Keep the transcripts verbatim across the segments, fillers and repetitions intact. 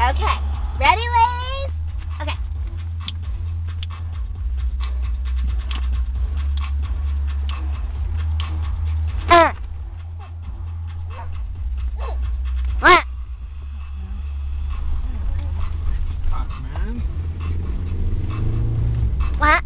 Okay. Ready, ladies? Okay. Uh. What? What?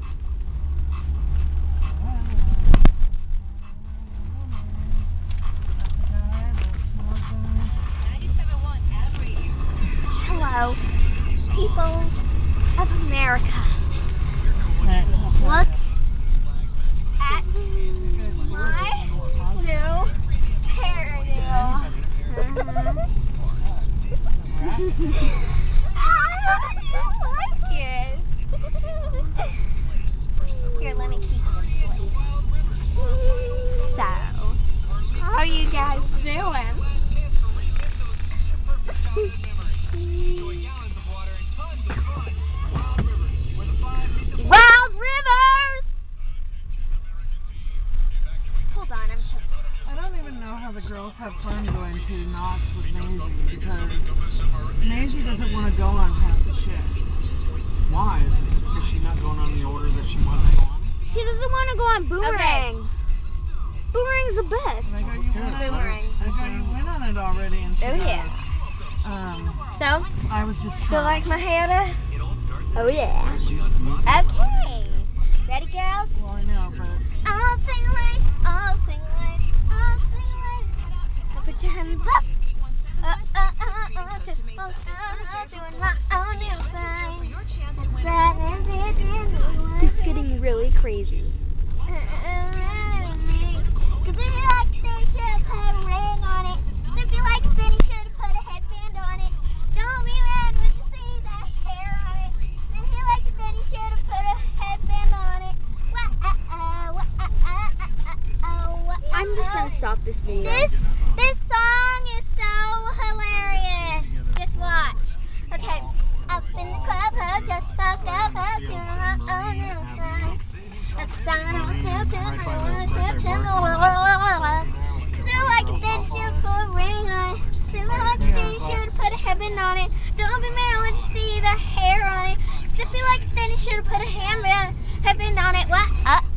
Hello, people of America. Look at my new hairdo. I like it. Here, let me keep this place. So, how you guys doing? Wild Rivers! Hold on, I'm checking. I don't even know how the girls have fun going to Knott's with Maisie, because Maisie doesn't want to go on half the shift. Why? Is, it, is she not going on the order that she wants to go on? She doesn't want to go on Boomerang. Okay. Boomerang's the best. I go, you went Boomerang. I go, you went on it already. And she Oh, yeah. Um, so, I was just still like my hair to? Oh, yeah. Okay. Ready, girls? Well, I know, but... All single ladies, all single ladies, all single ladies. Put your hands up. Uh, uh, uh, uh, just for fun, doing my own new thing. It's getting really crazy. Cause if you like it, then you should put a ring on it. If you like it, then you should put a headband on it. Don't be mad when you see that hair on it. If you like it, then you should have put a headband on it. I'm just gonna stop this video. This this song is so hilarious. Just watch. Okay, up in the clubhouse, just fucked up, up doing my own little thing. That's the song I'm gonna do. If you like it, then you should put a ring on it. If you like it, then you should have put a headband on it. Don't be mad when you see the hair on it. If you like it, then you should have put a handband headband on it. What? Uh